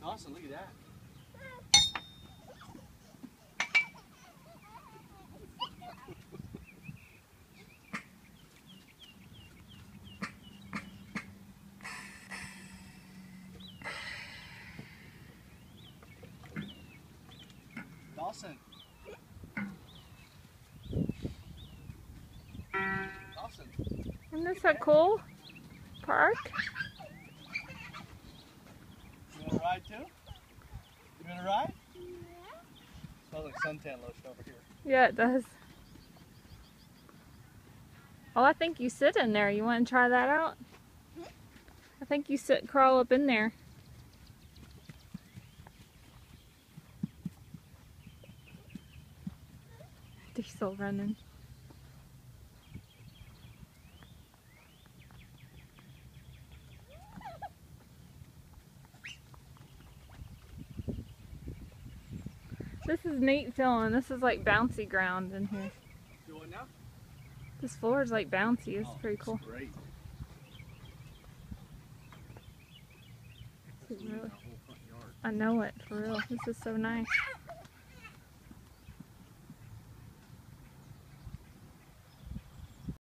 Dawson, look at that. Dawson. Dawson. Isn't this a cool park? You want to ride too? You want to ride? Yeah. Smells like suntan lotion over here. Yeah, it does. Oh, I think you sit in there. You want to try that out? I think you crawl up in there. Diesel running. This is neat feeling. This is like bouncy ground in here. You want now? This floor is like bouncy. It's pretty cool. Great. Really, I know it, for real. This is so nice.